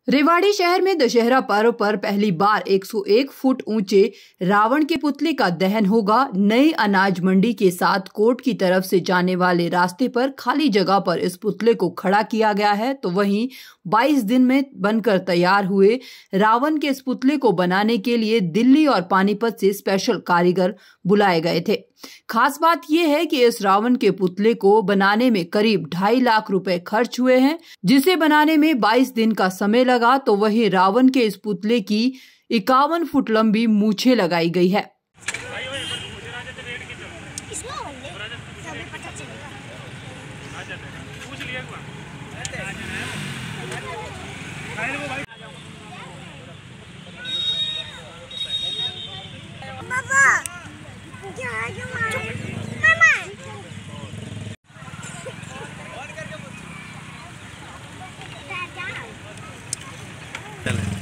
रेवाड़ी शहर में दशहरा पर्व पर पहली बार 101 फुट ऊंचे रावण के पुतले का दहन होगा। नई अनाज मंडी के साथ कोर्ट की तरफ से जाने वाले रास्ते पर खाली जगह पर इस पुतले को खड़ा किया गया है। तो वहीं 22 दिन में बनकर तैयार हुए रावण के इस पुतले को बनाने के लिए दिल्ली और पानीपत से स्पेशल कारीगर बुलाए गए थे। खास बात यह है कि इस रावण के पुतले को बनाने में करीब 2.5 लाख रुपए खर्च हुए हैं, जिसे बनाने में 22 दिन का समय लगा। तो वहीं रावण के इस पुतले की 51 फुट लंबी मूछें लगाई गई है। चल